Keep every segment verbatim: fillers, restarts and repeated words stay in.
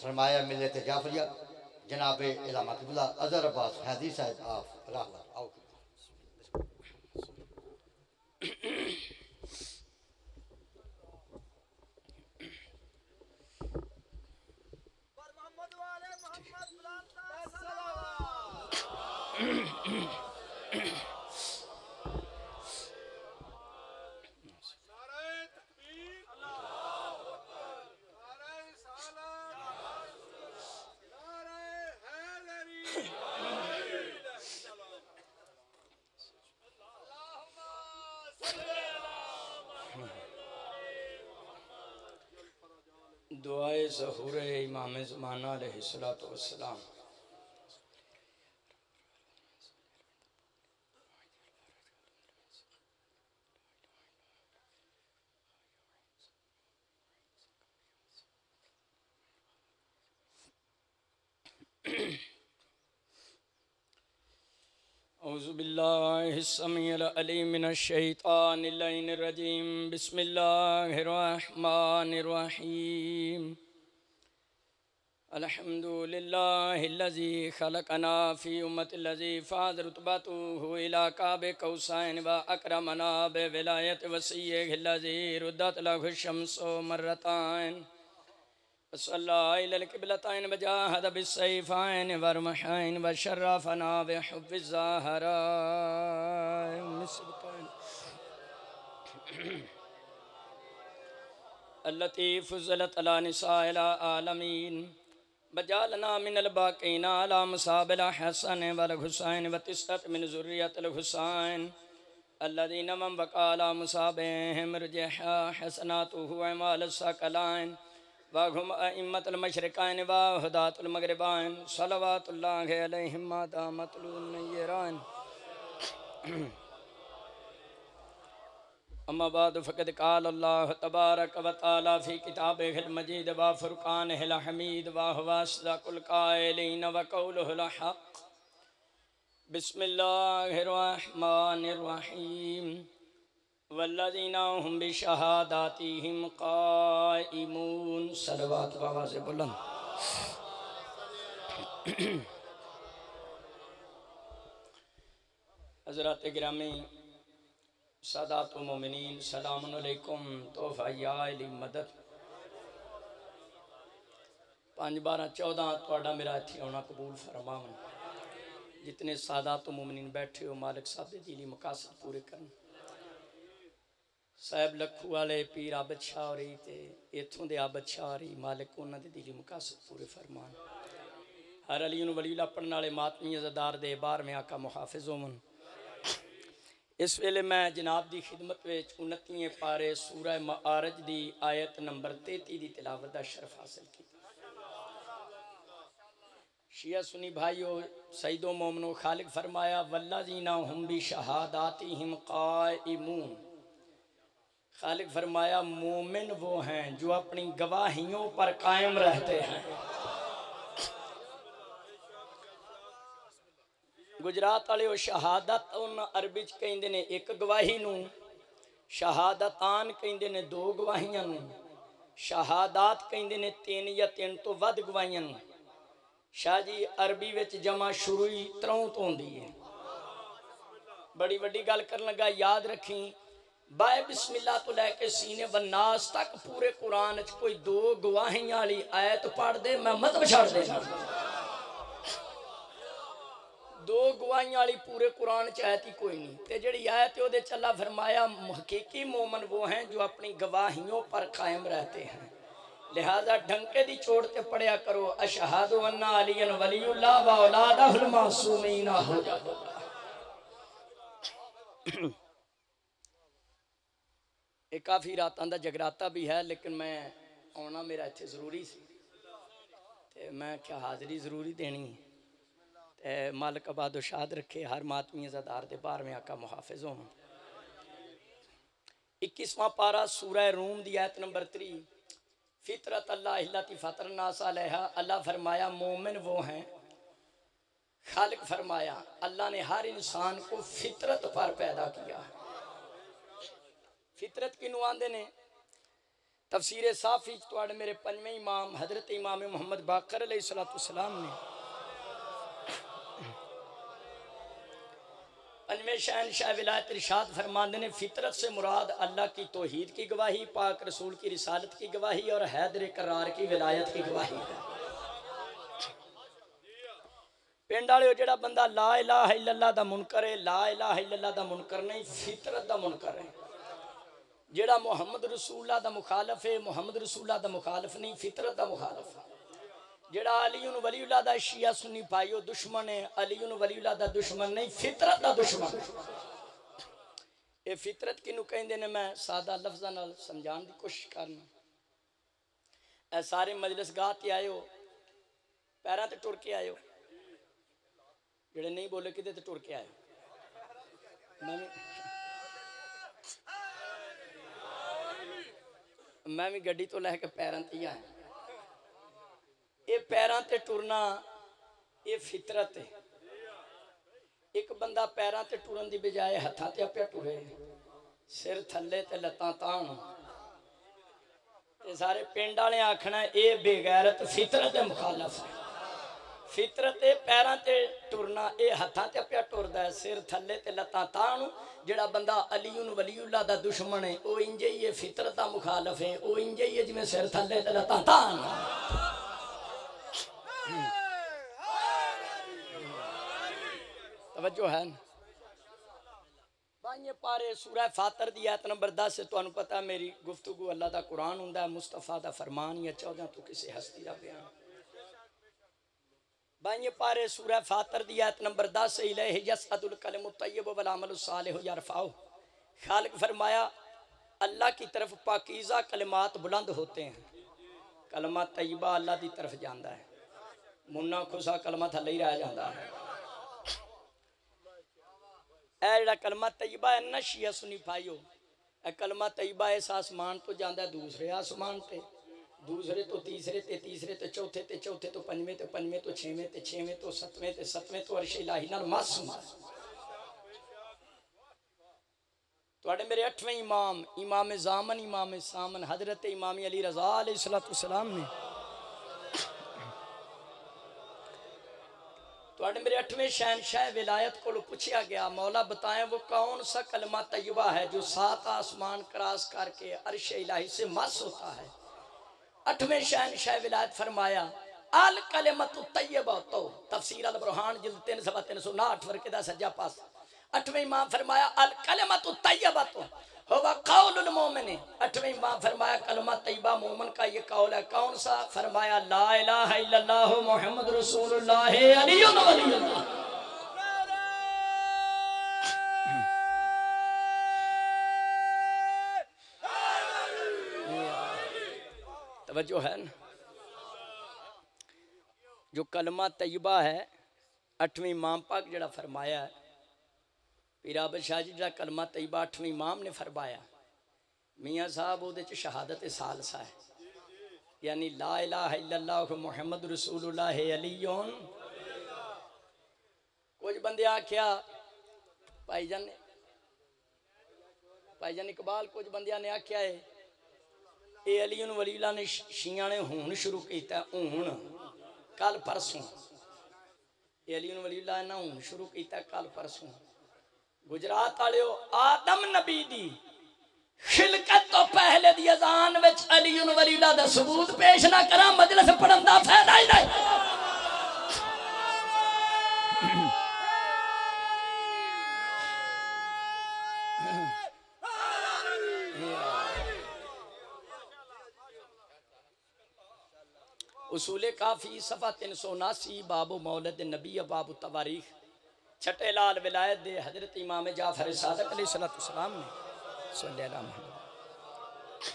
सरमाया मिलत जाफरिया जनाब इलामा किबला अजहर अब्बास हैदरी साहब आप रहमत आओ। दुआए ज़हूर इमाम ज़माना अलैहिस्सलातु वस्सलाम। औज़ु बिल्लाहि समीउल अलीम मिनश शैतानिर रजीम। बिस्मिल्लाहिर रहमानिर रहीम। अल्हम्दुलिल्लाहिल्लज़ी खलक़ना फ़ी उम्मतिल्लज़ी फ़ाज़ रुतबतुहु इला काबे कौसैन व अकरमना बिविलायत वसीय्यिहिल्लज़ी रुद्दत लहु शम्सु मर्रतैन वसल्ला इलल क़िबलतैन वजाहद बिस्सैफ़ैन वरमहैन वशर्रफ़ना बिहुब्बिज़ ज़हराइन मिस्बतैन अल्लती फ़ुज़्ज़लत अला निसाइल आलमीन बजालना मिनल बाक़ीना अला मसाबिल हसन वल हुसैन व तिस्अत मिन ज़ुर्रियतिल हुसैन अल्लज़ीना मन बक़ा अला मसाबिहिम रजहा हसनातुहु अमाल सकलाइन व हुम अइम्मतुल मशरिक़ैन व हुदातुल मग़रिबैन सलवातुल्लाहि अलैहिम मा दामतुल नय्यरान। अम्मा बाद फ़क़द क़ाल अल्लाह तबारक व तआला फ़ी किताबिहिल मजीद व फ़ुरक़ानिहिल हमीद व हुवा अस्दक़ुल क़ाइलीन व क़ौलुहुल हक़्क़। बिस्मिल्लाहिर रहमानिर रहीम। वल्लज़ीना हुम बिशहादातिहिम क़ाइमून। सलवात बाबा से बुलंद। हज़रात गिरामी सादातुल मोमिनीन सलामुन अलैकुम। तोहफ़ा या इली मदद पाँच बारह चौदह थोड़ा मेरा इत्थे आना कबूल फरमावन। जितने सादातुल मोमिनीन बैठे हो मालिक साहब दे दिली मकासद पूरे करन। साहब लखू वाले पीर आबद शाह रही ते इत्थों दे आबद शाह रही मालिक उन्होंने दिली मुकासद पूरे फरमान। हर अली वलीला पढ़ने वाले मातमी अज़दार दे बार में आका मुहाफिज होवन। इस वेले मैं जनाब की खिदमत में उनतीवें पारे सूरह मआरज की आयत नंबर तैंती की तिलावत का शरफ हासिल किया। शिया सुनी भाइयों सईदो मोमनो खालिक फरमाया वल्लज़ीना हुम बिशहादातिहिम क़ाइमून। खालिक फरमाया मोमिन वो हैं जो अपनी गवाहियों पर कायम रहते हैं। गुजरात वाले शहादत उन अरबी च कहते ने एक गवाही नू, शहादतान कहते ने दो गवाहियां नू, शहादात कहते ने तीन या तीन तो वध गवाहियां नू। शाह जी अरबी विच जमा शुरू ही त्रौं तो होंदी है। बड़ी वड्डी गल करन लगा याद रखी बाय बिस्मिल्लाह तो लैके सीने वन्नास तक पूरे कुरान च कोई दो गवाहियां वाली आयत पढ़ दे मैं मतलब छड़ देना। दो गवाहियां वाली पूरे कुरान च आयत ही कोई नहीं। ते जिहड़ी आयत है उहदे च अल्लाह फरमाया हकीकी मोमन वो हैं जो अपनी गवाहियों पर कायम रहते हैं। लिहाजा ढंके दी चोट ते पढ़िया करो अशहदु अन्ना अलियन वलीउल्लाह व औलादहुल मासूमीन हो जाता। एक काफ़ी रातां दा जगराता भी है लेकिन मैं आना मेरा इत्थे जरूरी सी ते मैं क्या हाज़री जरूरी देनी ते मालिक आबाद शाद रखे हर मातमी अज़ादार दे बार में आका मुहाफिज हों। इक्कीसवां पारा सूरह रूम दी आयत नंबर त्री। फितरत अल्लाह हिल्लती फतरनास अलैहा। अल्लाह फरमाया मोमिन वो हैं। खालिक फरमाया अल्लाह ने हर इंसान को फितरत पर पैदा किया। फितरत किनू आंदे ने तफसीर साफी तुहाडे मेरे पंजवें इमाम हजरत इमाम मुहम्मद बाकर अलैहिस्सलाम ने पंजवें शहनशाह विलायत इरशाद फरमाते ने फितरत से मुराद अल्लाह की तौहीद की गवाही, पाक रसूल की रिसालत की गवाही और हैदर करार की विलायत की गवाही है। पिंड वाले जेड़ा बंदा ला इलाहा इल्लल्लाह दा मुनकर है, ला इलाहा इल्लल्लाह दा मुनकर नहीं, फितरत दा मुनकर है। जेड़ा मुहम्मद रसूलुल्लाह दा मुखालफ है, मुहम्मद रसूलुल्लाह दा मुखालफ नहीं, फितरत दा मुखालफ है। जेड़ा अली वलीउल्लाह दा शिया सुन्नी भाई दुश्मन है, अली वलीउल्लाह दा दुश्मन नहीं, फितरत दा दुश्मन। ये फितरत किनू कहंदे ने, मैं सादा लफ्ज़ां नाल समझाने की कोशिश करना। ए सारे मजलिस गाह ते आए हो, पैरां ते टुर के आए हो, जेड़े नहीं बोले किते ते टुर के आए हो। मैं भी मैं भी गड्डी तो लैके पैरां ते ही आया। ये पैरां ते टुरना ये फितरत है। एक बंदा पैरां ते टुरन की बजाय हत्थां ते आपे टुरे, सिर थले ते लत्तां ताण, ते सारे पिंड वाले आखना ये बेगैरत फितरत दे मुखालफ है। फितरत पैरां ते टुरना, ये हत्थां ते आपे टुरदा है, सिर थले ते लत्तां ताण। जेड़ा बंदा अली वलीउल्लाह दा दुश्मन है वो इंजे ही है, फितरत दा मुखालफ है, वो इंजे ही है जिवें सिर थले ते लत्तां ताण। तवज्जो है ना? बाइये पारे सूरह फातर दी आयत नंबर दस है। तुहानू पता मेरी गुफ्तगू अल्लाह दा कुरान हुंदा है, मुस्तफा दा फरमान या चौदह तो किसी हस्ती दा बयान। बाइये पारे सूरह फातर दी आयत नंबर दस, इलैहि यसअदुल कलिमु तय्यब वल अमलु सालिहु यरफाउ। खालिक फरमाया अल्लाह की तरफ पाकीज़ा कलिमात बुलंद होते हैं। कलमा तय्यबा अल्लाह की तरफ जाता है, मुन्ना खुसा कलमा थले ही रह जाता है। ए जड़ा कलमा तय्यबा है ना शिया सुनी पाइयो, ए कलमा तय्यबा इस आसमान तो जाता है दूसरे आसमान ते, दूसरे तो तीसरे ते, तीसरे तो चौथे ते, चौथे तो पंजवें ते, पंजवें तो छेवें ते, छेवें तो सतवें ते, सतवें तो अर्श इलाही नाल मस मस। तुहाडे मेरे अठवें इमाम इमाम ज़ामन इमाम सामन हजरत इमाम अली रज़ा अलैहिस्सलाम ने तुहाडे मेरे अठवें शहनशाह विलायत को पूछा गया, मौला बताएं वो कौन सा कलमा तय्यबा है जो सात आसमान क्रॉस करके अर्श इलाही से मस होता है। अठवें शहनशाह विलायत फरमाया अल कलिमतु तय्यबा। तो तफसीर अल बुरहान जिल्द तीन सवा तीन सौ नाठ वर्के दा सज्जा पास। अठवें इमाम फरमाया अल कलिमतु तय्यबा तो हुवा कौलुल मोमिन। अठवें इमाम फरमाया कलमा तय्यबा मोमिन का ये कौल है। कौन सा? फरमाया ला इलाहा इल्लल्लाह मुहम्मद रसूलुल्लाह अलियुन वलियुल्लाह। तवज्जो है ना? जो कलमा तय्यबा है अठवीं इमाम पाक जड़ा फरमाया है, पीराब शाह जी जड़ा कलमा तय्यबा अठवीं इमाम ने फरमाया, मियाँ साहब वो शहादत सालसा है, यानी ला इलाहा इल्लल्लाह मुहम्मद रसूलुल्लाह अलियुन। कुछ बंदे आख्या भाईजान ने भाईजान इकबाल कुछ बंदिया ने आख्या है ये अली वलीउल्लाह ने शिया ने हूण शुरू किया, हूण कल परसों ये अली वलीउल्लाह ने हूण शुरू किया कल परसों। गुजरात वाले आदम नबी दी खिलकत तो पहले दी अजान विच अली वलीउल्लाह दा सबूत पेश ना करा, मजलिस पढ़न दा फायदा ही नहीं। उसूले काफ़ी सफ़ा तीन सौ उनासी बाबू मौलद नबी बाबू तवारीख छठे लाल विलायत दे हजरत इमाम जाफर सादक अलैहिस्सलाम ने सल्लल्लाहु अलैहि वसल्लम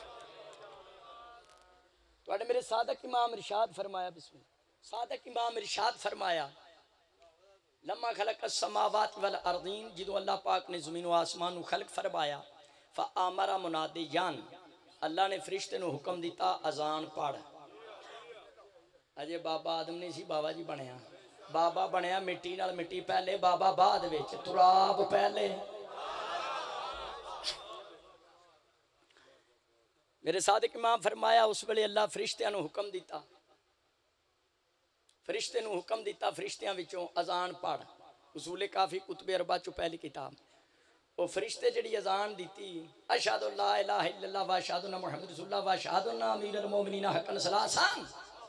तुहाडे मेरे सादक इमाम इरशाद फरमाया, बिस्मिल्लाह, सादक इमाम इरशाद फरमाया लम्मा खलक समावात वल अर्दीन, जिदो अल्लाह पाक ने ज़मीन व आसमान को खलक फरमाया, फ़अमरा मुनादियान, अल्लाह ने फरिश्ते को हुक्म दिता अजान पढ़। अजे बाबा आदम नहीं सी बाबा जी बनया, बाबा बनया मिट्टी नाल, मिट्टी पहले बाबा बाद विच, तुराब पहले। मेरे सादिक इमाम फरमाया उस वेले अल्लाह फरिश्तियां नूं हुक्म दिता, फरिश्ते नूं हुक्म दिता फरिश्तियां विचों अजान पढ़। उसूले काफ़ी कुतबे अरबा चो पहली किताब। वो फरिश्ते जिहड़ी अजान दी अशहदु ला इलाहा इल्लल्लाह व अशहदु अन्ना मुहम्मद रसूलुल्लाह व अशहदु अन्ना अमीरुल मोमिनीन हक़्क़न सलासान,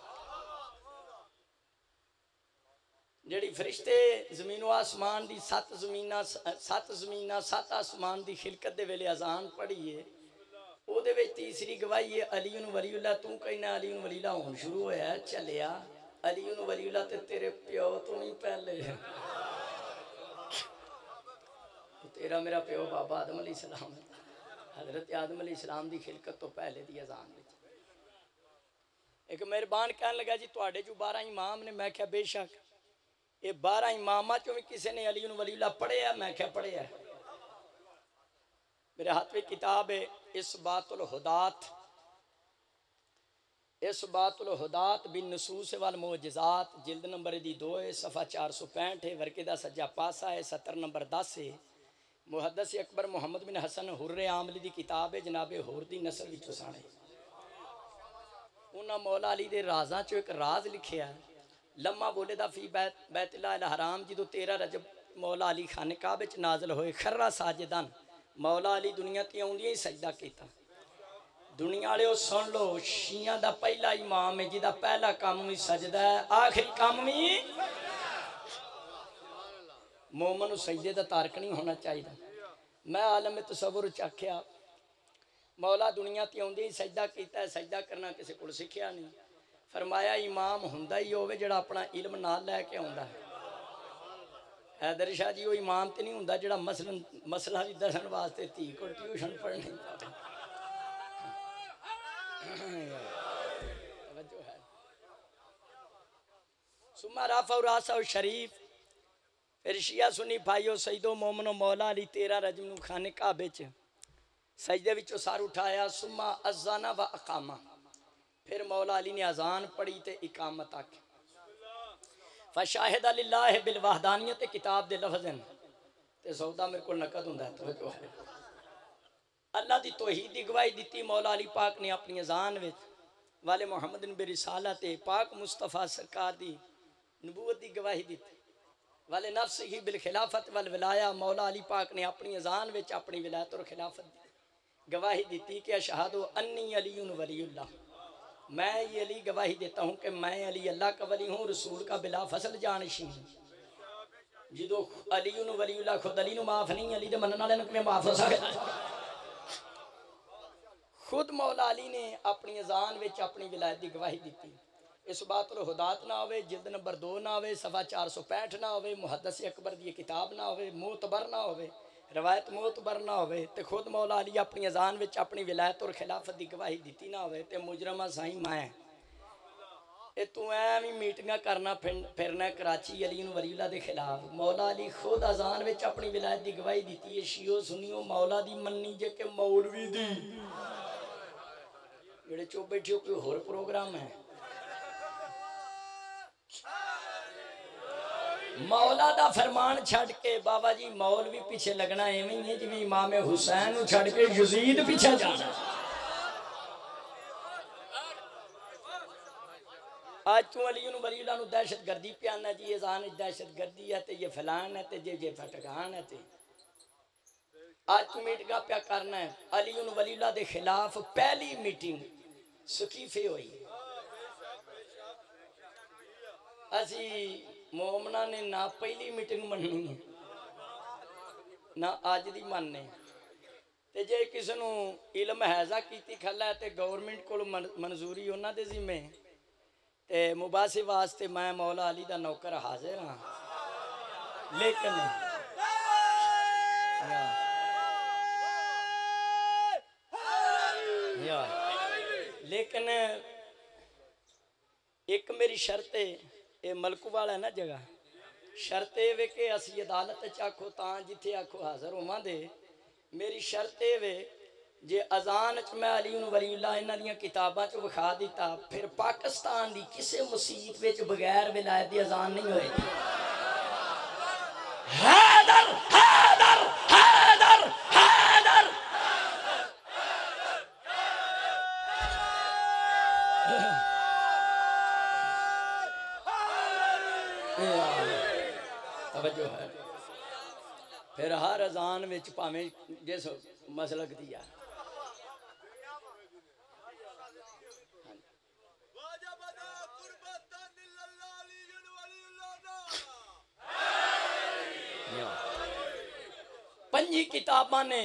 जिहड़ी फरिश्ते जमीनो आसमान दी सत्त जमीना सत्त जमीना सत्त आसमान दी खिलकत दे वेले अजान पढ़ी है, ਉਹਦੇ ਵਿੱਚ तीसरी गवाही है अली वलीउल्लाह। तू कहना अली वलीउल्लाह हुण शुरू होया चलिया, अली वलीउल्लाह ते तेरे प्यो तो नहीं पहले, तेरा मेरा प्यो बाबा आदम अलैहिस्सलाम, हजरत आदम अलैहिस्सलाम की खिलकत तो पहले दी अजान विच। एक मेहरबान कहन लगा जी तुहाडे चों बारह इमाम ने। मैं क्या बेशक ये बारह इमामा चों भी किसी ने अली वलीउल्लाह पढ़िया? मैं क्या पढ़िया? मेरे हाथ में किताब है इस बातुल हुदात, इस बातुल हुदात बिन नसूस वाल मोजज़ात, जिल्द नंबर दी दो है, सफ़ा चार सौ पैंठ है, वर्के दा सज्जा पासा है, सत्तर नंबर दस है। मुहद्दिस अकबर मुहम्मद बिन हसन हुर्रे आमली दी किताब है, जनाबे होर दी नस्ल विचों साणे। उन्हां मौला अली दे राज़ां चों एक राज लिखिया, लम्मा बोले दा फी बैत बैतुल्लाह हराम, जो तेरह रजब मौला अली खाने काबे च नाज़िल होए, खर्रा साजिदन, मौला अली दुनिया ते आउंदियां ही सजदा कीता। दुनिया वाले सुन लो, शिया दा पहला इमाम है जिहदा पहला काम भी सजदा है, आखिरी काम भी। मोमन सजदे दा तारक नहीं होना चाहिए। मैं आलम तसव्वुर च आख्या मौला दुनिया ते आउंदे ही सजदा कीता है, सजदा करना किसी को सीखिया नहीं। फरमाया इमाम हुंदा ही होवे जिहड़ा अपना इल्म नाल लैके आउंदा है। हैदर शाह जी वो इमाम तो नहीं होंदा जिहड़ा मसलन मसला भी दसन वास्ते धी को ट्यूशन पढ़ने है। सुमा राफा रासा शरीफ। फिर शिया सुनी भाईओ सईदो मोमनो मौला अली तेरह रजम नूं खाने काबे च सजदे विचों सर उठाया। सुमा अजाना व अकामा, फिर मौला अली ने अजान पढ़ी ते इकामत आखी। फशाहिद लिल्लाह बिल वहदानियत किताब दे लफ्ज़न ते सौदा मेरे को नकद हुंदा है। अल्लाह दी तौहीद दी गवाही दी मौला अली पाक ने अपनी अजान विच वाले मुहम्मद बिन रिसालत पाक मुस्तफा सरकार दी नबूवत दी गवाही दी। वाले नफ्स ही बिल खिलाफत वल विलाया, मौला अली पाक ने अपनी अजान विच अपनी विलायत और खिलाफत दी गवाही दी कि अशहदु अन्नी अलीयुन वलीउल्लाह, मैं ये अली गवाही देता हूँ कि मैं अली अल्लाह का वली हूँ, रसूल का बिला फसल जानशी हूँ। जो अली वलीउल्लाह खुद अली माफ नहीं, अली दे मनन वाले किवें माफ हो सकदा? खुद मौला अली ने अपनी अजान विच अपनी विलायत की गवाही दी। इस बात पर हुदात ना होवे, जिल्द नंबर दो ना होवे, सफा चार सौ पैंठ ना होवे, मुहद्दिस अकबर की किताब ना होवे, मोतबर ना होवे, रवायत मोतबर ना होवे, ते खुद मौला अली अपनी अजान विच अपनी विलायत और खिलाफत की गवाही दी ना होवे, ते मुजरमा साई मैं ए तू एवं मीटिंग करना फिरना कराची अली वलीउल्लाह के खिलाफ। मौला अली खुद अजान विच अपनी विलायत की गवाही दी है। शियो सुनियो मौला दी मन्नी जे के मौलवी दी जेड़े चुप बैठे हो, कोई होर प्रोग्राम है? मौला दा फरमान छड़ के बाबा जी मौलवी पीछे लगना एवं है जिवें इमाम हुसैन छड़ के यजीद पीछे जाना। आज तू अली वलीउल्लाह नूं दहशत गर्दी प्याना जी, अजान दहशत गर्दी है, तो ये फलान है, तो जे जे फटकान है। तो आज तू मीटिंग प्या करना है। अली वलीउल्लाह के खिलाफ पहली मीटिंग सकीफे हुई। असी मोमना ने ना पहली मीटिंग मननी है ना अज दी मनने। ते जे किसी नूं इल्म हैजा कीती खला है तो गौरमेंट को मंजूरी उन्हां दे जिम्मे, ते मुबासे वास्ते मैं मौला अली दा नौकर हाजिर हाँ। लेकिन या, या, लेकिन एक मेरी शर्त है, ये मलकू वाला है ना जगह, शर्त वे कि असी अदालत च आखो तां जिथे आखो हाजिर होवां दे। मेरी शर्त वे जे अजान च मैं अली वलीउल्लाह इन्हां दियां किताबां च विखा दिता, फिर पाकिस्तान दी किसी मसीत विच बगैर विलायत दी अजान नहीं होएगी। हैदर हैदर हैदर हैदर तवज्जो है। फिर हर अजान विच भावें जिस मसलक दी आ पंजी किताबां ने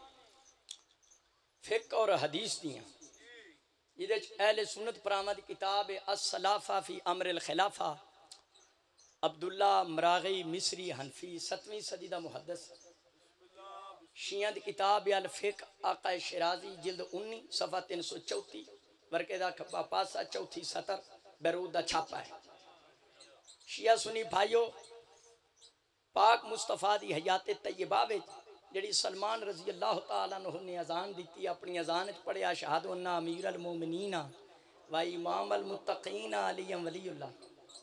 फिक और हदीस दियां जिहदे च अहले सुन्नत परावां दी किताब है अस-सलाफा फी अमरिल खिलाफा अब्दुल्ला मरागी मिस्री हनफी सतवीं सदी दा मुहद्दिस। शियां दी किताब है अल फिक आका शिराजी जिल्द उन्नीस सफा तीन सौ चौती वर्के दा खब्बा पासा चौथी सतर बैरूत दा छापा है। शिया सुनी भाइयों पाक मुस्तफा दी हयात तैयबा विच जिहड़ी सलमान रजी अल्लाह तआला अन्हु ने अजान दी अपनी अजान च पढ़िया शहादु अन्ना अमीर अल मोमिनीन व इमाम अल मुत्तकीन अली वलीउल्लाह।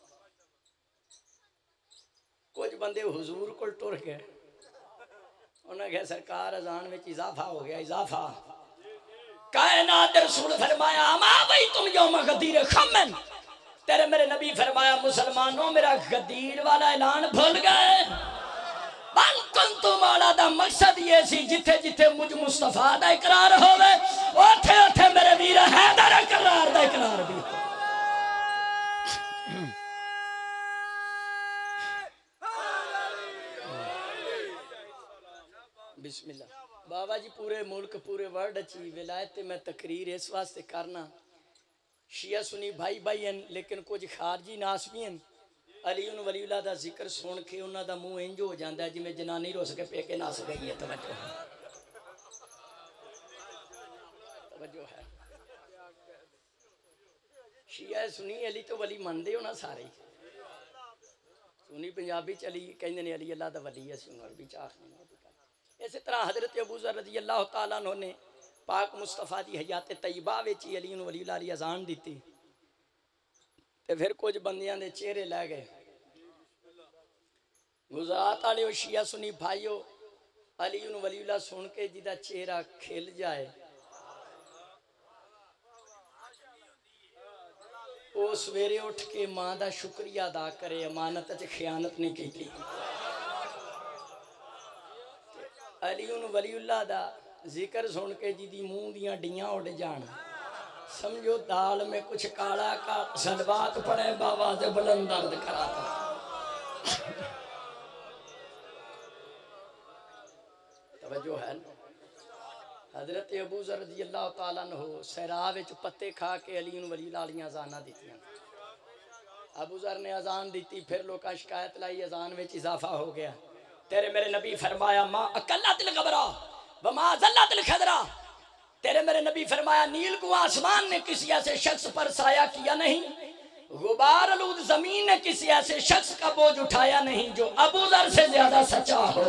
कुछ बंदे हुजूर को टुर गए, उन्हें कहा सरकार अजान में इजाफा हो गया। इजाफा कायनात रसूल फरमाया अमा भाई तुम यौम गदीर खमन, तेरे मेरे नबी फरमाया मुसलमानों मेरा गदीर वाला ऐलान भूल गए। तुम्हारा दा मकसद ये सी जिथे जिथे मुझ मुस्तफा दा इकरार होवे ओथे ओथे मेरे वीर हैदर इकरार दा इकरार भी। बिस्मिल्लाह बाबा जी पूरे मुल्क पूरे वर्ल्ड अच्छी विलायत में तकरीर इस वास्ते करना शिया सुनी भाई भाई हैं लेकिन कुछ खारजी नास भी हैं। अली उन वलीउल्लाह दा जिक्र सुन के उन्हां दा मुंह इंज हो जाता है जिवें जनानी रुस के पेके नस गई है। तवज्जो है, तवज्जो है। शिया सुनी अली तो वली मनदे हो ना सारे सुनी पंजाबी चली कहंदे ने अली अल्लाह दा वली है सुन अरबी च आखने। इस तरह हजरत अबू ज़र रज़ी अल्लाह तआला अन्हु ने पाक मुस्तफा दी हयात तैयबा विच अली उन वलीउल्लाह दी अजान दी ते फिर कुछ बंदियां दे चेहरे लै गए। गुजरात वाले शिया सुनी भाइयों अली उन वलीउल्लाह सुन के जिदा चेहरा खिल जाए वो सवेरे उठ के मां का शुक्रिया अदा करे अमानत च खयानत नहीं की। अली उन वलीउल्लाह दा जिक्र सुन के जिदी मुंह दियां डियां उड़ जान समझो दाल में कुछ काला का सलवात पड़े बाबा से बुलंद दर्द कराता। तवज्जो है। हजरत अबू ज़र रज़ी अल्लाह तआला अन्हु सहरा विच पत्ते खा के अली उन वलीउल्लाह दी अजाना दित्तियां। अबू ज़र ने अजान दी फिर लोग शिकायत लाई अजान में इजाफा हो गया। तेरे मेरे नबी फरमाया माँ अकल्लतिल गबरा व माँ ज़ल्लतिल खदरा, तेरे मेरे नबी फरमाया नील को आसमान ने किसी ऐसे शख्स पर साया किया नहीं, गुबार आलूद जमीन ने किसी ऐसे शख्स का बोझ उठाया नहीं जो अबू ज़र से ज्यादा सच्चा हो।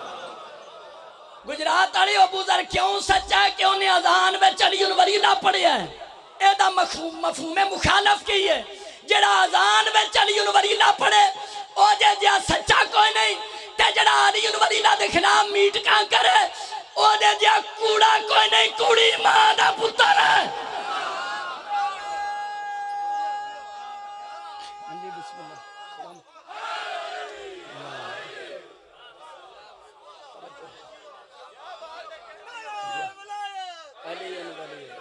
गुजरात वाले अबू ज़र क्यों सच्चा है क्यों ने अजान में चली उन वलीउल्लाह पढ़िया है एदा मफहूम मफहूम मुखालफ की है। जेड़ा अजान में चली उन वलीउल्लाह पढ़े ओ जे जे सच्चा कोई नहीं ते जेड़ा अली उन वलीउल्लाह दे खिलाफ मीट का करे ओदे जे कूड़ा कोई नहीं, कूड़ी मां दा पुत्र है। जी बिस्मिल्लाह अली उन वलीउल्लाह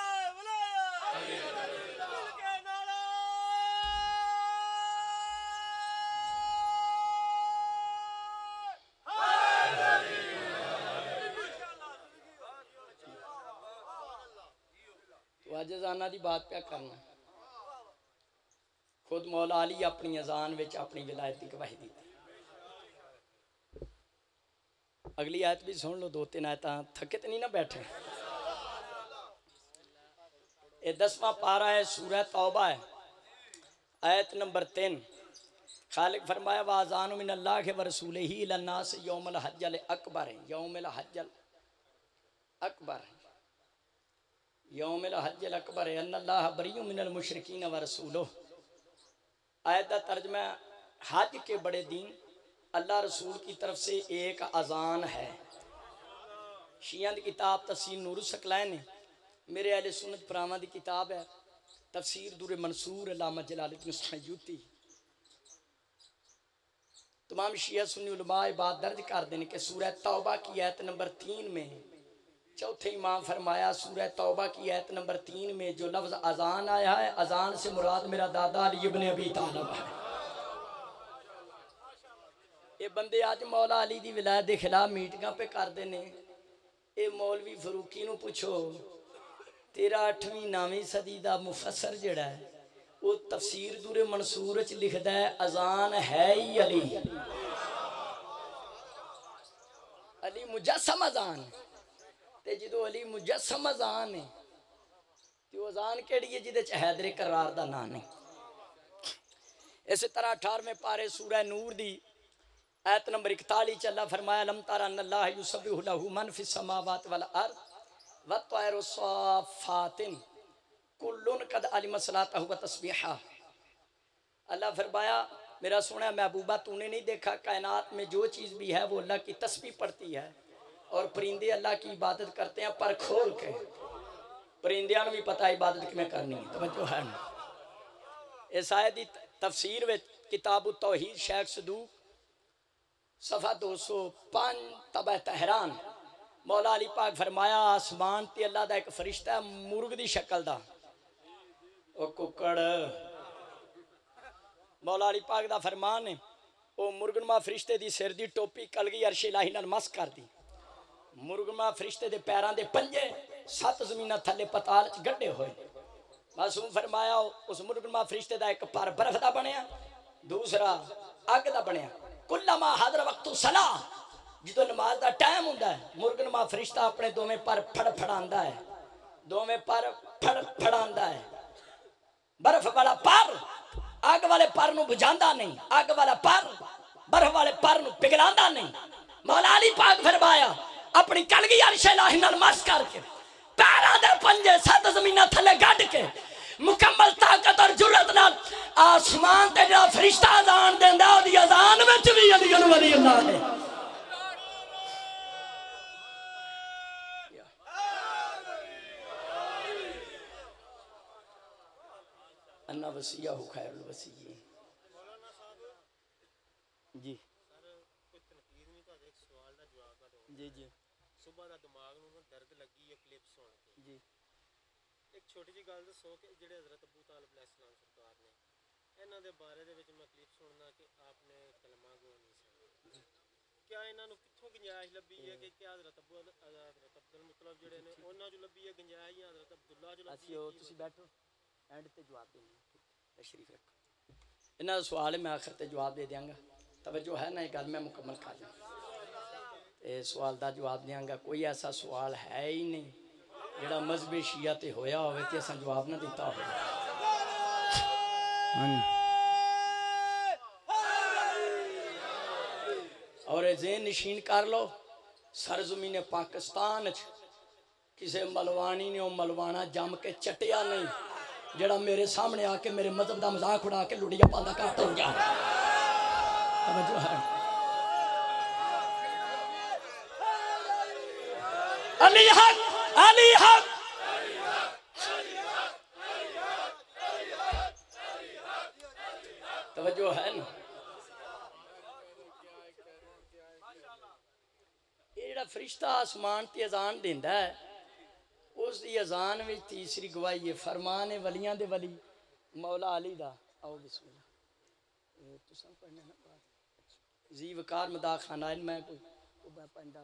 अज अजाना की बात क्या करना। खुद मौला अली अपनी अजान विच अपनी विलायत की गवाही दी। अगली आयत भी सुन लो, दो तीन आयत थके तो नहीं ना बैठे। ये दसवां पारा है सूरह तौबा है आयत नंबर तीन। खालिक फरमाया वाजान मिन अल्लाह के रसूल ही लन्नास यौमल हज्जल अकबर है। यौमल हज्जल अकबर है यौमिल हज्जल अकबर है अल्लाह बरीउ मिनल मुशरिकीन व रसूलो। आयत का तर्जमा हज के बड़े दिन अल्लाह रसूल की तरफ से एक अजान है। शिया की किताब तफसीर नूर सकलैन है, मेरे अहले सुन्नत परावां की किताब है तफसीर दुर मंसूर अल्लामा जलालुद्दीन सयूती। तमाम शिया सुन्नी उलमा ए बात दर्ज कर देने कि सूरह तौबा की आयत नंबर तीन में चौथे इमाम फरमाया सूरह तौबा की आयत नंबर तीन में जो लफ्ज़ अजान आया है, अजान से मुराद मेरा दादा अली इब्न अबी तालिब है। ये बंदे आज मौला अली दी विलायत के खिलाफ मीटिंगां पे करते हैं। ये मौलवी फरूकी नूं पुछो, तेरा अठवीं नवीं सदी का मुफसर जिहड़ा है वो तफसीर दूरे मंसूर च लिखदा है अजान है ही अली, अली मुजस्सम अजान। ते जो अली मुजस्सम अजान है तो अजान केड़ी है जिहदे च हैदरे करार दा नाम नहीं। इस तरह अठारहवें पारे सूरह नूर दी आयत नंबर इकतालीस अल्लाह फरमाया लम तरा अन्नल्लाह युसब्बिहु लहू मन फिस समावाति वल अर्द वत्तैरु साफ़ातिन कुल्लुन कद अलिम सलातहु व तस्बीहा। अल्लाह फरमाया मेरा सोना महबूबा तूने नहीं देखा कायनात में जो चीज़ भी है वो अल्लाह की तस्बीह पढ़ती है और परिंदे अल्लाह की इबादत करते हैं पर खोल के। परिंदियां भी पता है इबादत किमें करनी है, तवज्जो है ना। इस आयत की तफसीर में किताबु तौहीद शेख सदूक सफ़ा दो सौ पाँच तबा तहरान मौला अली पाक फरमाया आसमान ते अल्लाह दा एक फरिश्ता है मुर्ग दी शक्ल दा। ओ कुकड़ मौला अली पाक दा फरमान है ओ मुर्गनमा फरिश्ते दी सिर दी टोपी कलगी अर्श इलाही नाल मस कर दी। मुर्गनमा फरिश्ते दे पैरां दे पंजे सत्त ज़मीनां थल्ले पताल च गड्ढे होए। मासूम फरमाया उस मुर्गनमा फरिश्ते दा एक पर बर्फ दा बनया, दूसरा अग दा बनया। कुल्लमा हादर वक्तु सला जो नमाज का टाइम होंदा है मुर्गनमा फरिश्ता अपने दोवें पर फड़फड़ांदा है, दोवें पर फड़फड़ांदा है। बर्फ वाला पर अग वाले पर नूं बुझांदा नहीं, अग वाला पर बर्फ वाले पर नूं पिघलांदा नहीं। मौला अली पाक फरमाया अपनी कलगी अर्श इलाही नाल मस करके पैरां दे पंजे सत्त ज़मीनां थल्ले गड्ढ के मुकम्मल ताकत और जुर्रत नाल आसमान ते जिहड़ा फरिश्ता अजान देंदा ओदी अजान विच भी अली वली अल्लाह है। अन्ना वसिया हो खैरुल वसिय्यीन जी जी जी सुबह का दिमाग में दर्द लगी है क्लिप सुन के जी एक छोटी जी गल दसो कि जेडे हज़रत अबू तालिब अलैहिस्सलाम सरकार ने इन्हां दे बारे दे विच मैं क्लिप सुनना कि आपने कलमा गो नहीं सुना, क्या इन्हां नूं कित्थों गुंजाइश लभी है कि क्या हज़रत अबू हज़रत अब्दुल मुत्तलिब जेडे ने उन्हां चों लभी है गुंजाइश या हज़रत अब्दुल्ला चों लभी है? तुसीं बैठो एंड ते जवाब देंगे, तशरीफ रखो। इन्हां दा सवाल है मैं आखिर ते जवाब दे देंगा, तवज्जो है ना, ये गल मैं मुकम्मल कर लूँ। ये सवाल का जवाब देंगा, कोई ऐसा सवाल है ही नहीं जिहड़ा मजहबी शिया ते होया होवे ते असां जवाब ना दिता हो। और ज़हन नशीन कर लो सरजमीन पाकिस्तान च किसी मलवानी ने मलवाना जम के चटिया नहीं जिहड़ा मेरे सामने आके मेरे मजहब का मजाक उड़ा के लुड़िया पांदा घट हो गया। अली हक अली हक तवज्जो है ना। ये जिहड़ा फरिश्ता आसमान ते अजान देंदा है उस दी अजान में तीसरी गवाही है फरमान है वलियां दे वली मौला अली दा। आओ बिस्मिल्लाह तुसां पढ़ना ना बात जी वकार मदा खाना मैं कोई पंदा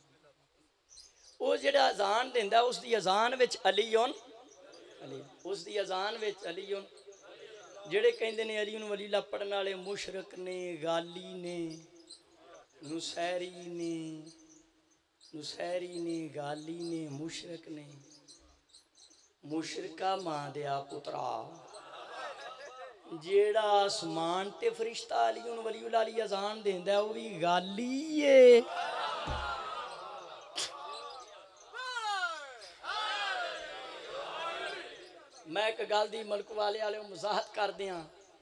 वो जेड़ा अजान देंदा उस दी अजान विच अली उन अली उस दी अजान विच अली उन जेड़े कहंदे ने अली उन वली ला पढ़न वाले मुशरक ने, गाली ने, नुसैरी ने नुसैरी ने गाली ने मुशरक ने मुशरका मां दिया पुत्रा जेड़ा आसमान ते फरिश्ता अली उन वली लाली अजान देंदा वो भी गाली है। मैं एक गल दी मलक वाले वाले मजाहत कर दिया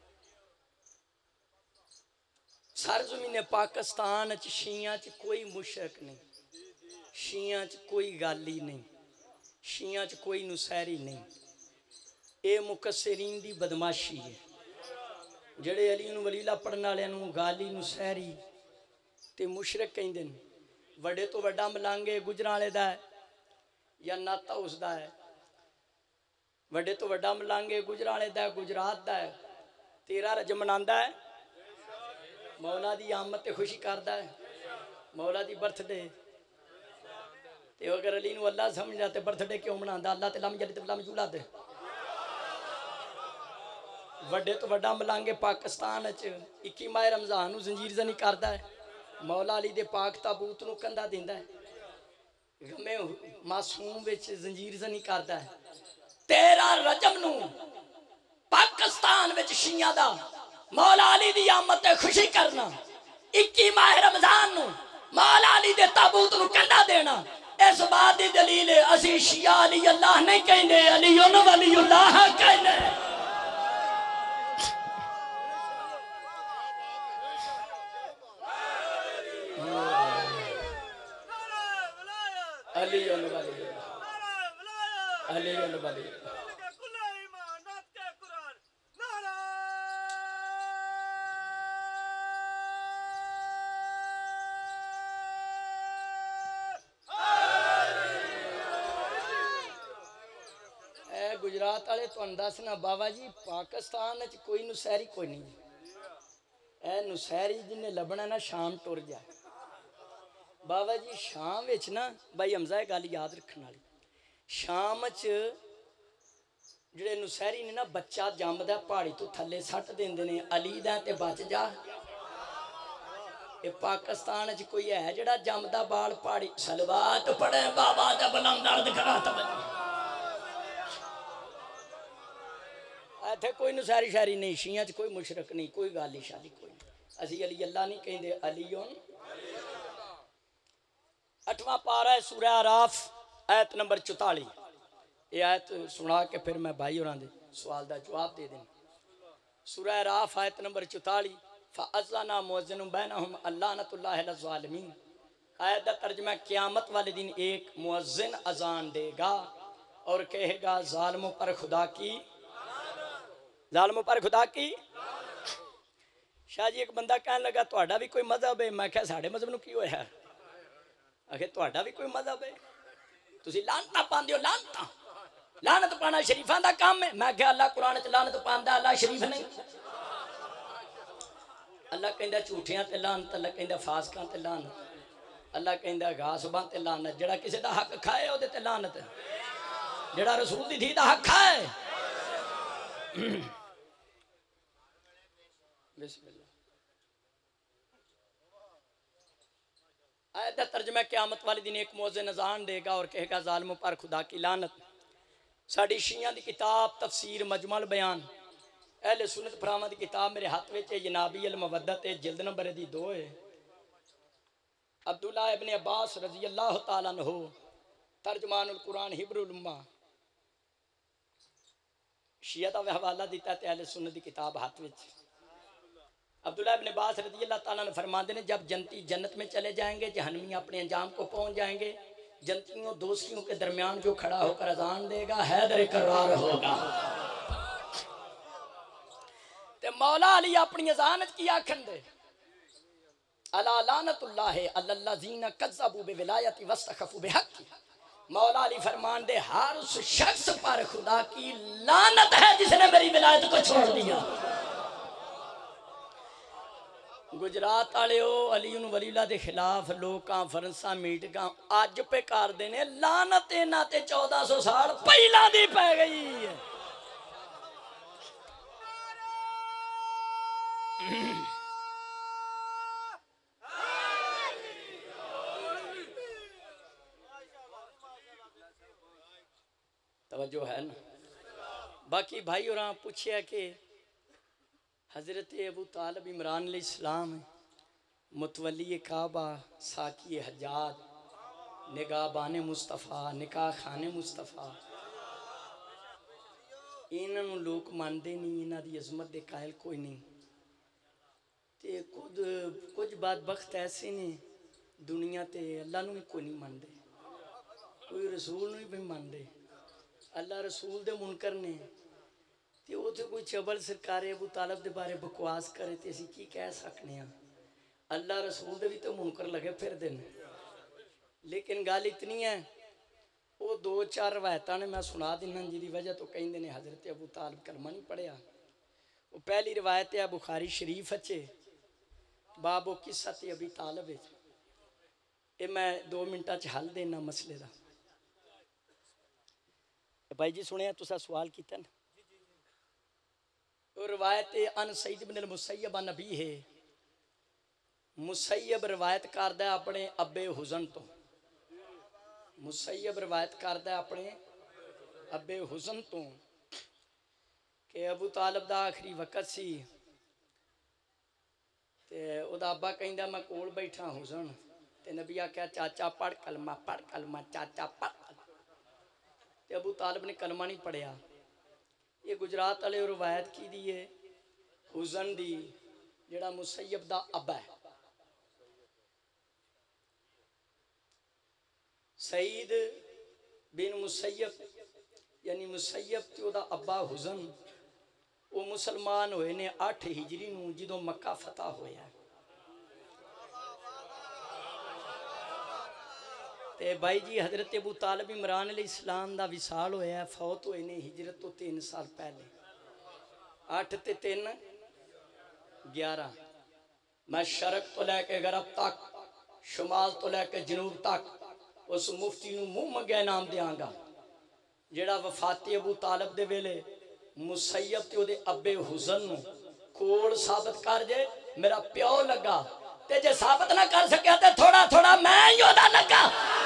सर जमीने पाकिस्तान च शिया च कोई मुशरक नहीं, शिया च कोई गाली नहीं, शिया च कोई नुसैरी नहीं, ये मुकसरीन दी बदमाशी है। ਜਿਹੜੇ ਅਲੀ ਨੂੰ ਵਲੀਲਾ ਪੜਨ ਵਾਲਿਆਂ ਨੂੰ ਗਾਲੀ ਨੂੰ ਸਹਿਰੀ ਤੇ ਮੁਸ਼ਰਕ ਕਹਿੰਦੇ ਨੇ। ਵੱਡੇ ਤੋਂ ਵੱਡਾ ਮਲਾਂਗੇ ਗੁਜਰਾਂ ਵਾਲੇ ਦਾ ਹੈ ਜਾਂ ਨਾਤਾ ਉਸਦਾ ਹੈ। ਵੱਡੇ ਤੋਂ ਵੱਡਾ ਮਲਾਂਗੇ ਗੁਜਰਾਂ ਵਾਲੇ ਦਾ ਗੁਜਰਾਤ ਦਾ ਹੈ। ਤੇਰਾ ਰਜ ਮਨਾਉਂਦਾ ਹੈ, ਮੌਲਾ ਦੀ ਆਮਦ ਤੇ ਖੁਸ਼ੀ ਕਰਦਾ ਹੈ, ਮੌਲਾ ਦੀ ਬਰਥਡੇ। ਤੇ ਅਗਰ ਅਲੀ ਨੂੰ ਅੱਲਾ ਸਮਝਦਾ ਤੇ ਬਰਥਡੇ ਕਿਉਂ ਮਨਾਉਂਦਾ? ਅੱਲਾ ਤੇ ਲਮ ਜਦ ਲਮ ਜੂਲਾ ਤੇ ਵੱਡੇ ਤੋਂ ਵੱਡਾ ਮਲਾਂਗੇ ਪਾਕਿਸਤਾਨ ਚ ਇੱਕੀ ਮਾਹ ਰਮਜ਼ਾਨ ਨੂੰ ਜ਼ੰਜੀਰ ਜ਼ਨੀ ਕਰਦਾ ਹੈ। ਮੌਲਾ ਅਲੀ ਦੇ ਪਾਕ ਤਾਬੂਤ ਨੂੰ ਕੰਧਾ ਦਿੰਦਾ ਹੈ। ਗਮੇ ਮਾਸੂਮ ਵਿੱਚ ਜ਼ੰਜੀਰ ਜ਼ਨੀ ਕਰਦਾ ਹੈ। ਤੇਰਾਂ ਰਜਬ ਨੂੰ ਪਾਕਿਸਤਾਨ ਵਿੱਚ ਸ਼ੀਆਂ ਦਾ ਮੌਲਾ ਅਲੀ ਦੀ ਆਮਦ ਤੇ ਖੁਸ਼ੀ ਕਰਨਾ, ਇੱਕੀ ਮਾਹ ਰਮਜ਼ਾਨ ਨੂੰ ਮੌਲਾ ਅਲੀ ਦੇ ਤਾਬੂਤ ਨੂੰ ਕੰਧਾ ਦੇਣਾ, इस बात की दलील है असी शिया अली अल्लाह नहीं कहते, अली वलीउल्लाह कहते। अली अली अली गुजरात वाले तुहानू दसना बाबा जी पाकिस्तान च कोई नुसैरी कोई नहीं। ए नुसैरी जिन्हें लभना ना शाम टुर जाए। बाबा जी शाम विच ना भाई हमजा गल याद रखने वाली, शाम च जिहड़े नुसैरी ने ना बच्चा जमदा पहाड़ी तो थले सट देंदे ने अली दा ते बच जा। ये पाकिस्तान च कोई है जिहड़ा जमदा बाल पहाड़ी सलवात पड़े बाबा दा बुलंद दर्द करा तवज्जो। इत्थे कोई नुसैरी शायरी नहीं, शिया च कोई मुशरक नहीं, कोई गाली शाली कोई नहीं। असी अली अल्लाह नहीं कहते, अली उन। अठवां पारा है सूरह आराफ आयत नंबर चौताली। ये आयत सुना के फिर मैं भाई होरां दे सवाल का जवाब दे देना। सूरह आराफ आयत नंबर चौताली। फ़अज़्ज़ना मुअज़्ज़िनुन बैनहुम अल्लानतुल्लाहि अलल ज़ालिमीन। आयत का तर्जमा क़यामत वाले दिन एक मुअज़्ज़िन अजान देगा और कहेगा ज़ालिमों पर खुदा की, ज़ालिमों पर खुदा की। शाह जी एक बंदा कहने लगा तुहाडा भी कोई मजहब है? मैं क्या साढ़े मजहब नूं की होया? आखे तुहाडा भी कोई मजहब है, तुसीं लानतां पांदे हो। लानतां लानत पाना शरीफां दा काम है। मैं क्या अल्लाह कुरान च लानत पांदा, अल्लाह शरीफ नहीं। अल्लाह कहंदा झूठियां ते लानत, अल्लाह कहंदा फासकां ते लानत, अल्लाह कहंदा गासबां ते लानत। जिहड़ा किसी दा हक खाए ओहदे ते लानत, जिहड़ा रसूल दी धी दा हक खाए। बिस्मिल्लाह। आयत तर्जमा क़यामत वाले दिन एक मुअज़्ज़िन अज़ान देगा और कहेगा ज़ालिमों पर खुदा की लानत। साडी शिया दी किताब तफसीर मजमल बयान अहले सुन्नत भरावां दी किताब मेरे हाथ विच है, जनाबी अल मवद्दत है, जिल्द नंबर दी दो है। अब्दुल्ला इब्न अब्बास रज़ी अल्लाह तआला अन्हु तर्जमानुल कुरान हिब्रुल उम्मा शिया का हवाला दिता है, अहले सुन्नत दी किताब हाथ विच। अब्दुल्ला इब्न अब्बास रज़ी अल्लाह तआला अन्हु फरमाते हैं जब जन्नती जन्नत में चले जाएंगे, जहन्नमी अपने अंजाम को पहुंच जाएंगे, जन्नतियों दोस्तियों के दरमियान जो खड़ा होकर अजान देगा हैदर करार होगा। ते मौला अली अपनी अजान की आखन दे अला लानतुल्लाहि अलल्लज़ीना कज़्ज़बू बिविलायति वस्तखफू बिहक़्क़ि। मौला अली फरमान दे हर उस शख्स पर खुदा की लानत है जिसने मेरी विलायत को छोड़ दिया। गुजरात वाले अली वलीला के खिलाफ लोग कांफ्रेंसा मीटिंगां अज पे करते हैं। लानत इन्हां ते चौदह सौ साल पहला दी पै गई है। तवज्जो है ना। बाकी भाई और पूछया कि हज़रत अबू तालिब इमरान अलैहिस्सलाम मुतवली काबा साकी हजात निगाहबान मुस्तफ़ा निकाह खाने मुस्तफ़ा इन्हों लोग मानते नहीं, इन्हों की अजमत के कायल कोई नहीं। तो खुद कुछ बदबख्त ऐसे ने दुनिया ते अल्लाह नूं भी कोई नहीं मानते, कोई रसूल नूं भी मानते। अल्लाह रसूल दे मुनकर ने तो वो तो कोई चबल सरकार अबू तालब के बारे बकवास करे तो असी की कह सकते हैं। अल्लाह रसूल दे भी तो मुनकर लगे फिर दिन। लेकिन गल इतनी है वो दो चार रवायत ने मैं सुना दिना जिदी वजह तो कहेंगे ने हज़रत अबू तालब कलमा नहीं पढ़िया। वो पहली रवायत है बुखारी शरीफ अच्छे बाबो किस्सा ते अबी तालब है। ये मैं दो मिनटा च हल देना मसले का। भाई जी सुने तुसा सवाल किया ना। वो रवायत अन सईद बिन मुसैयब नबी है। मुसैयब रवायत करदा अपने अब्बे हुजन तो। मुसैयब रवायत करदा अपने अब्बे हुजन तो कि अबू तालब दा आखिरी वक़्त सी ते उदा अब्बा कहंदा मैं कोल बैठा हुजन ते नबी आख्या चाचा पढ़ कलमा पढ़ कलमा चाचा पढ़। ते अबू तालब ने कलमा नहीं पढ़िया। ये गुजरात वाले रवायत की दी है हुजन दी जेड़ा मुसैयब दा अब्बा है। सईद बिन मुसैयब यानी मुसैयब ते ओदा अब्बा हुजन वो मुसलमान होए ने अठ हिजरी नूं जदों मक्का फतह होया। ते भाई जी हजरत अबू तालिब इमरान अलैहिस्सलाम दा विसाल होया फौत होए ने हिजरत तो तीन साल पहले। अठ ते तीन ग्यारह। मैं शरक तो लैके गरब तक शुमाल तो लैके जनूब तक उस मुफ्ती नूं मुंह मंगया इनाम देंगा जेड़ा वफाती अबू तालब दे वेले मुसैयब ते ओदे अब्बे हुजन नूं कोल साबित कर जे मेरा प्यो लगा ते जे साबित ना कर सकिया ते थोड़ा थोड़ा मैं ही ओदा लगा।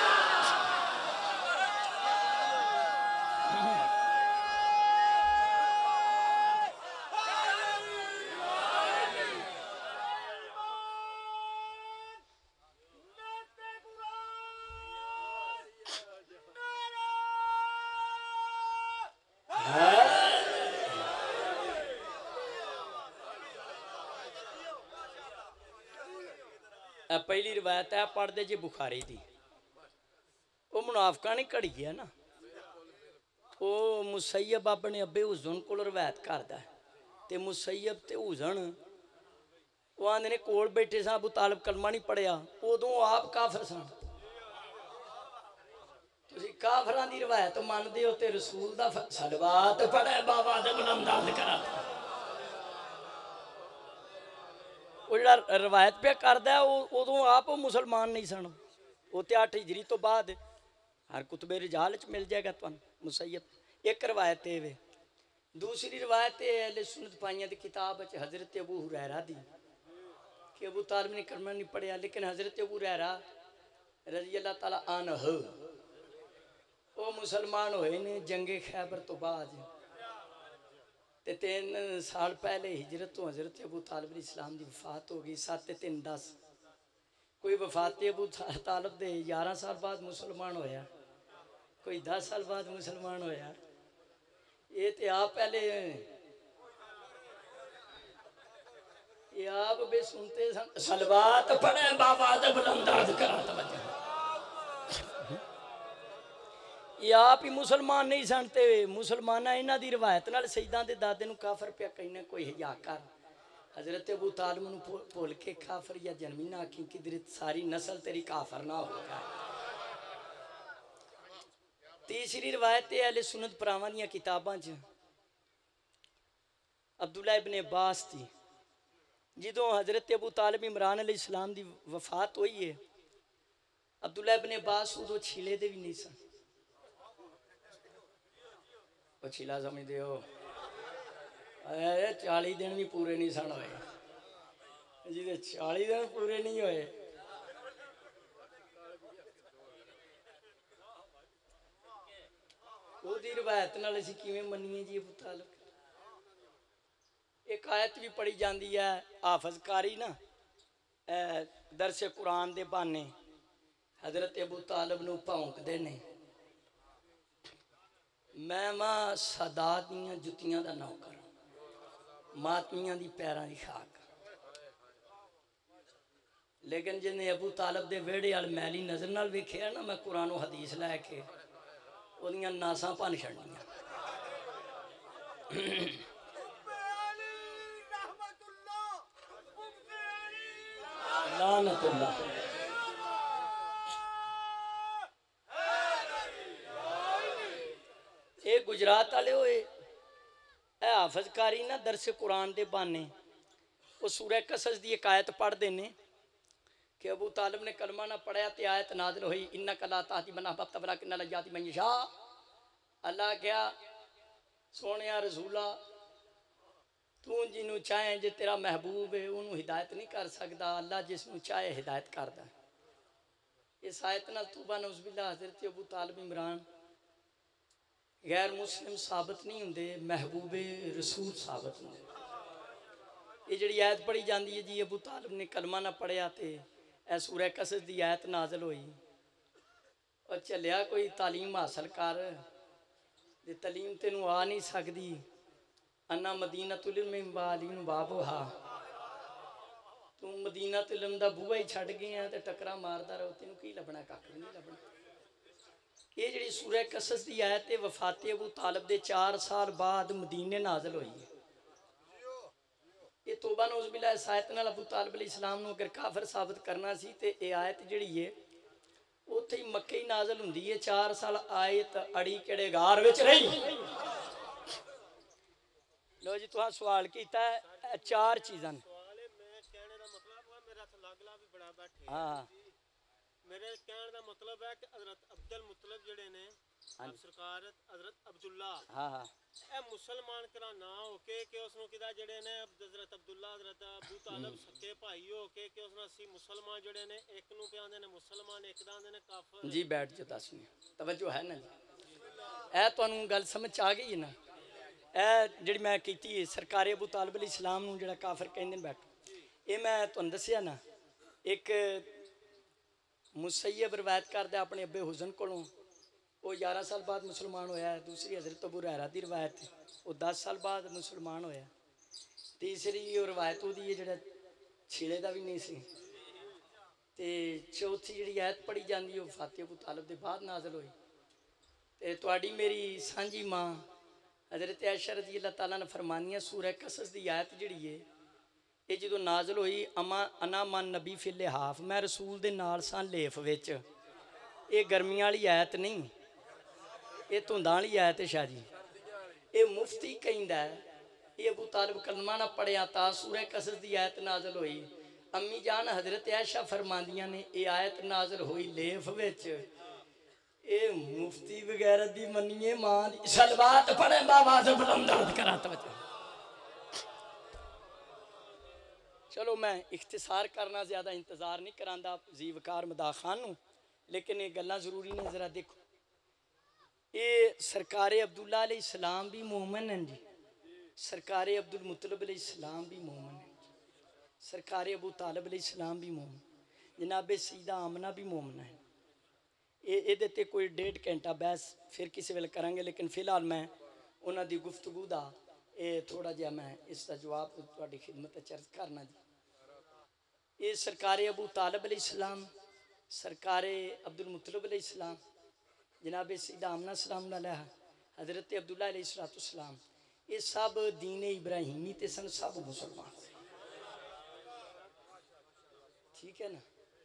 पहली रिवायत है पढ़ते जे बुखारी दी। वो मुनाफका ने घड़ी है ना वो मुसैयब अपने अब्बे हुजन को रवायत करता है ते मुसैयब ते हुजन वो आंदे ने कोल बैठे सा अबू तालिब कलमा नहीं पढ़िया उदों आप काफिर सन। तुसीं काफिरां दी रवायत मनदे हो ते रसूल दा सलवात पढ़े बाबा दे बुलंदाज करा वो जो रवायत पे करता है उदों आप मुसलमान नहीं सन। वो तो अठ हिजरी तो बाद हर कुतबे रिजाल च मिल जाएगा तुम मुसैयब। एक रवायत है वे। दूसरी रवायत है सुन्नत पाइया की किताब हजरत अबू हुरैरा दी कि अबू तालिब ने कलमा नहीं पढ़िया लेकिन हजरत अबू हुरैरा रज़ी अल्लाह तआला अन्हु वो मुसलमान होए ने जंगे खैबर तो बाद ते तीन साल पहले हिजरत तो हजरत अबू तालिब इस्लाम की वफात हो गई। सत्त तीन दस कोई वफात अबू तालिब दे ग्यारह साल बाद मुसलमान होया कोई दस साल बाद मुसलमान होया। ये तो आप पहले ये आप भी सुनते सन सलवात पढ़े बाबा दे बुलंदाज करा ये आप ही मुसलमान नहीं सुनते मुसलमान इन्हों की रवायत नाल सईदां दे दादे नूं काफर पिया कहना कोई हया कर। हजरत अबू तालिब नूं भुल के काफर या जन्मी ना आखी किधर सारी नस्ल तेरी काफर ना हो जाए। तीसरी रवायत अहले सुन्नत भरावां दीयां किताबां च अब्दुल्ला इब्न अब्बास दी जदों हजरत अबू तालिब इमरान अलैहिस्सलाम दी वफात हुई है अब्दुल्ला इब्न अब्बास उदों छिले दे भी नहीं सन। छिला समझते हो चाली दिन भी पूरे नहीं सन होए जिदे चाली दिन पूरे नहीं होए ओदी रवायत नाल असीं किवें मन्नीए जी अबू तालिब। एक आयत भी पढ़ी जाती है हाफज कारी ना दरसे कुरान दे बहाने हजरत अबू तालिब नूं भौंकदे ने मैं मां सादात दीयां जुत्तियां दा नौकर मातमियां दी पैरां दी खाक। लेकिन जिन्हें अबू तालिब दे वेड़े वाल मैली नज़र नाल वेखिया ना मैं कुरान हदीस लैके ओदियां नासां भन छड़नियां। लानतुल्लाह। ये गुजरात वाले होए ए हाफज कारी ना दरस कुरान दे बहाने वो सूरह कसस दी एक आयत पढ़ते हैं कि अबू तालिब ने कलमा ना पढ़िया तो आयत नाज़िल हुई इन्ना कला ताती बना बब तबला किन्ना लजाती मैं शाह। अल्लाह क्या सोने रसूला तू जिन्हों चाहे जे तेरा महबूब है उन्होंने हिदायत नहीं कर सकता, अल्लाह जिसनों चाहे हिदायत करता। इस आयत नाल तूबा नौज़बिल्ला हज़रत अबू तालिब इमरान गैर मुस्लिम साबित नहीं होंगे, महबूबे रसूल साबित होंगे। ये जी आयत पढ़ी जाती है जी अबू तालिब ने कलमा ना पढ़िया तो यह सूरह कसस की आयत नाज़िल हुई और चलिया कोई तालीम हासिल कर जे तलीम तेनू आ नहीं सकती अन्ना मदीना तुलिम बालीन बाबूहा तू मदीना तुलिम का बूहा ही छड़ गया तो टकरा मारदा रहो तेन की लभना कख नहीं लभना। ये जी सूरह कसस की आयत है वफाते अबू तालिब के चार साल बाद मदीने नाज़िल हुई है। ये तोबा नौज़बिल्ला इस आयत नाल अबू तालिब अलैहिस्सलाम नूं अगर काफिर साबित करना सी ते ये आयत जिहड़ी है उत्थे ही मक्के ही नाज़िल हुंदी है। चार साल आयत अड़ी केड़े गार विच रही। लो जी तुहां सवाल कीता है चार चीज़ां सवाल है मैं कहने का मतलब है मेरा हथ लग ला भी बड़ा बैठे हाँ मेरे कहने का मतलब है कि हजरत अब्दुल मुतलब जिहड़े ने आप सरकार हजरत अब्दुल्ला हाँ हाँ ए मुसलमान करा ना होके कि उसनु किदा जिहड़े ने हजरत अब्दुल्ला हजरत अबू तालिब सके भाई होके कि उसनु असि मुसलमान जिहड़े ने एक नु पे आंदे ने मुसलमान एक दा आंदे ने काफिर। जी बैठ जाओ दस मिनट तवज्जो है ना जी ए तुहानू गल समझ आ गई है ना। ए जिहड़ी मैं कीती सरकारी अबू तालिब अलैहिस्सलाम नूं जिहड़ा काफिर कहंदे ने बैठो ये मैं तुहानू दस्सिया ना एक मुसैयब रवायत करदा अपने अब्बे हुसन कोलों वो ग्यारह साल बाद मुसलमान होया है। दूसरी हजरत अबू हुरैरा दी रवायत वो दस साल बाद मुसलमान होया। तीसरी वो रवायत वो दी है छेड़े का भी नहीं सी ते चौथी जी आयत पढ़ी जाती है वो फाते अबू तालिब के बाद नाज़िल हुई। ते तुहाडी मेरी सांझी माँ हजरत आयशा रज़ी अल्लाह ताला ने फरमानिया सूरह कसस की आयत जिहड़ी है ये जो नाज़िल हुई अमा अना मन नबी फिले हाफ मैं रसूल दे नाल सां लेफ विच ये गर्मियां वाली आयत नहीं ये धुंदां वाली आयत है शाह जी। ये मुफ्ती कहंदा है ये अबू तालिब कलमा ना पढ़िया ता सूरह कसस की आयत नाज़िल हुई। अम्मी जान हजरत आयशा फरमांदियां ने ये आयत नाज़िल हुई लेफ विच ये मुफ्ती वगैरह दी मन्निए मां दी सलवात पढ़े बाबा से बुलंद दर्द करा तवज्जो। चलो मैं इख्तिसार करना ज़्यादा इंतज़ार नहीं करांदा जी वकार मदा खान नूं लेकिन ये गल्लां ज़रूरी ने ज़रा देखो ये सरकार अब्दुल्ला अलैहिस्सलाम भी मोमन हैं जी सरकार अब्दुल मुतलब अलैहिस्सलाम भी मोमन हैं सरकार अबू तालिब अलैहिस्सलाम भी मोमन जनाब सईदा आमना भी मोमन है। ये ये कोई डेढ़ घंटा बहस फिर किसी वेले करांगे लेकिन फिलहाल मैं उन्हां दी गुफ्तगू दा ये थोड़ा जिहा मैं इसका जवाब तुहाडी खिदमत चर्च करना जी। ये सरकार अबू तालिब अलैहिस्सलाम सरकार अब्दुल मुतलब अलैहिस्सलाम जनाब सईदा आमना सलाम अलैहा हजरत अब्दुल्ला अलैहिस्सलाम ये सब दीन इब्राहिमी ते सन सब मुसलमान ठीक है ना।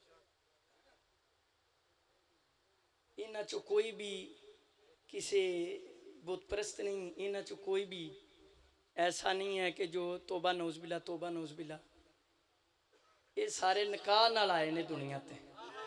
इन्हां चो कोई भी किसी बुत परस्त नहीं इन्हां चो कोई भी ऐसा नहीं है कि जो तोबा नौज़बिल्ला तोबा नौज़बिल्ला ये सारे निकाह नाल आए ने दुनिया ते।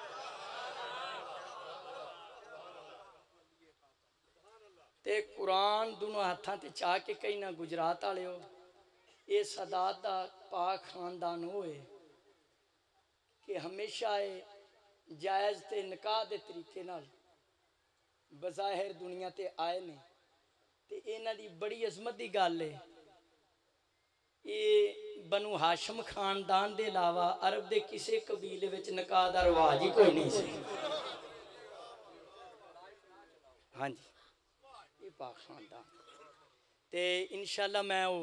ते कुरान दोनों हाथों ते चाह के कहीं ना गुजरात वाले हो ये सदात दा पाक खानदान होए कि हमेशा ये जायज़ ते निकाह दे तरीके नाल बज़ाहिर दुनिया ते आए ने ते इन्हां दी बड़ी अजमत की गल है। ये बनु हाशम खानदान के अलावा अरब के किसी कबीले में निकाह का रिवाज ही कोई नहीं सी। हाँ जी ये पाक खानदान ते इंशाअल्लाह मैं वो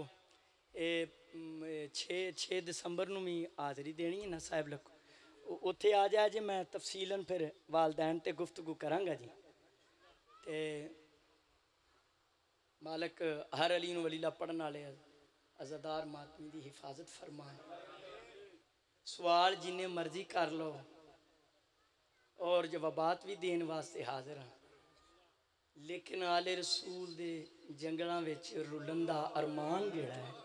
छे छे दिसंबर नूं भी हाज़री देनी है ना साहिब लोग उत्थे आ जाए जे मैं तफसीलन फिर वालदैन ते गुफ्तगू करांगा जी। ते मालक हर अली नूं वलीला पढ़न वाले अज़ादार मातमी की हिफाजत फरमाए सवाल जिन्ने मर्जी कर लो और जवाबात भी देने वास्ते हाजिर हाँ, लेकिन आले रसूल दे जंगलों में रुलन दा अरमान जिहड़ा है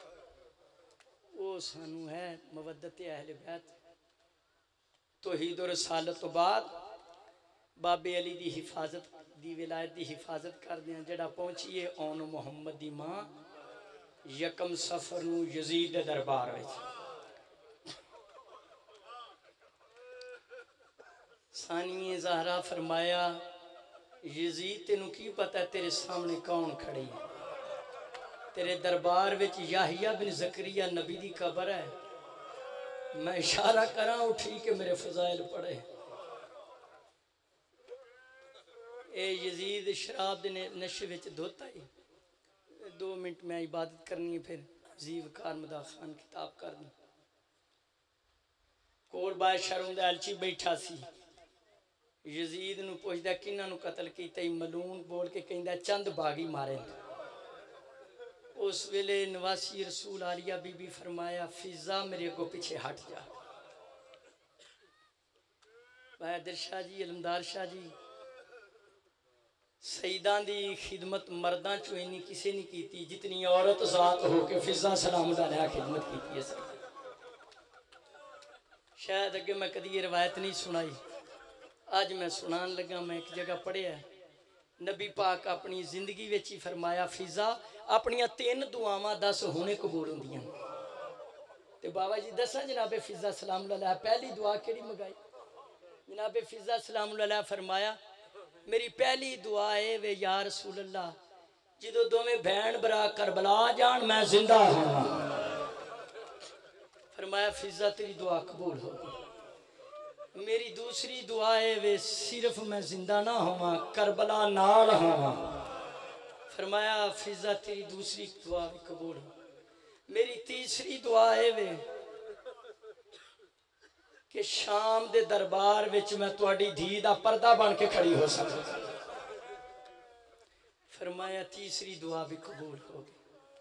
वो सानू है मवद्दत अहले बैत। तौहीद और रसालत तो बाद बाबे अली दी हिफाजत दी विलायत दी हिफाजत करदे हैं जड़ा पहुंचीए ओन मुहम्मद दी मां यकम सफर नू यजीद दे दरबार विच। सानिए ज़हरा फरमाया यजीद तेनू की पता तेरे सामने कौन खड़ी है, तेरे दरबार विच याहिया बिन जकरिया नबी दी कब्र है, मैं इशारा करा उठी के मेरे फजाइल पढ़े। ए यजीद शराब दे नशे विच धोता ही दो मिनट में इबादत करनी है, फिर जीव कारमदा खान किताब करनी। कोल बादशाह रोंदा अलची बैठा सी, यजीद नू पुछदा किन्हां नू कतल कीता, मलून बोल के कहंदा चंद बागी मारे। उस वेले नवासी रसूल आलिया बीबी फरमाया फिजा मेरे को पीछे हट जा। बहादुर शाह जी अलमदार शाह जी सईदा दी खिदमत मर्दां चो इन्नी किसी ने की जितनी औरत जात हो के फिजा सलाम अलैहा खिदमत की है। शायद अगे मैं कदी ये रवायत नहीं सुनाई, आज मैं सुनान लगा। मैं एक जगह पढ़िया नबी पाक अपनी जिंदगी विच ही फरमाया फिजा अपनिया तीन दुआवां दस हुणे कबूल होंदियां। ते बाबा जी दसा जनाबे फिजा सलाम अलैहा पहली दुआ केड़ी मंगाई? जनाबे फिजा सलाम अलैहा फरमाया मेरी पहली दुआ है वे या रसूल अल्लाह जो दोवें भैन भरा करबला जान मैं जिंदा होवां। फरमाया फिजा तेरी दुआ कबूल हो गई। मेरी दूसरी दुआ है वे सिर्फ मैं जिंदा ना होवां करबला नाल होवां। फरमाया फिजा तेरी दूसरी दुआ भी कबूल हो। मेरी तीसरी दुआ है वे कि शाम दे दरबार विच मैं तुहाडी धी दा पर्दा बन के खड़ी हो सकां। फरमाया तीसरी दुआ भी कबूल हो गई।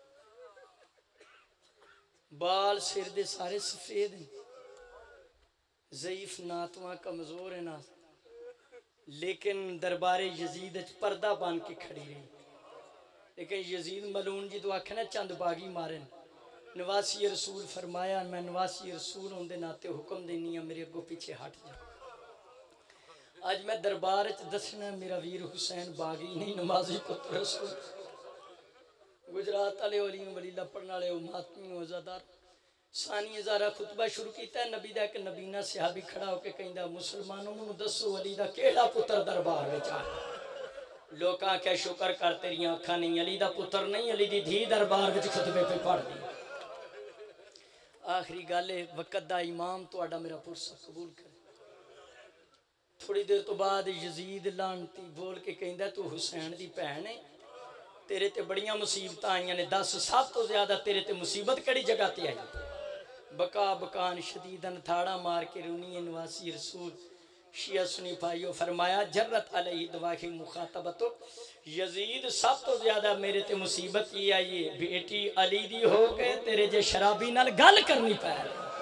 बाल सिर दे सारे सफेद हैं, ज़ईफ नातवा कमजोर है ना, लेकिन दरबारे यजीद च पर्दा बन के खड़ी रही। लेकिन यजीद मलून जी तो आखे ना चंद बागी मारे। नवासी रसूल फरमाया मैं नवासी रसूल होंदे नाते हुक्म देनी है मेरे अगों पीछे हट जा। अज मैं दरबार च दसना मेरा वीर हुसैन बागी नहीं नमाजी पुत्र रसूल। गुजरात वाले वली वलीला पढ़ने वाले मातमी वजादार सानी हज़ारा खुतबा शुरू किया। नबी का एक नबीना सिहाबी खड़ा होकर कहता मुसलमानों मैनू दसो अली का केड़ा पुत्र दरबार में आ। लोग क्या शुक्र कर तेरिया अखा नहीं, अली का पुत्र नहीं अली की धी दरबार में खुतबे पे पढ़ दी। आखिरी गल है वक़्त दा इमाम तुहाडा मेरा पुरसा कबूल करे। थोड़ी देर तो बाद यजीद लानती बोल के कहता तू हुसैन की भैन है, तेरे ते बड़ियां मुसीबत आईयां ने, दस सब तो ज्यादा तेरे ते मुसीबत कड़ी जगह ते आई? बका बकान शदीदन थाड़ा मार के रूनी नवासी रसूल शिया सुनी भाइयों फरमाया जर्रत अलैहि दवाही मुखातबतो यजीद सब तो ज्यादा मेरे ते मुसीबत ये आई है बेटी अली दी हो के तेरे जे शराबी नाल गल करनी पै।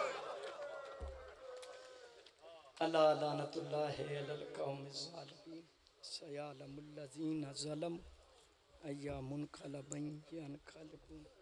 अल्लाह लानतुल्लाहि अलल कौमिज़ ज़ालिमीन सयालमुल लज़ीना ज़लम अय्यामुन क़लबन यनक़लिबून।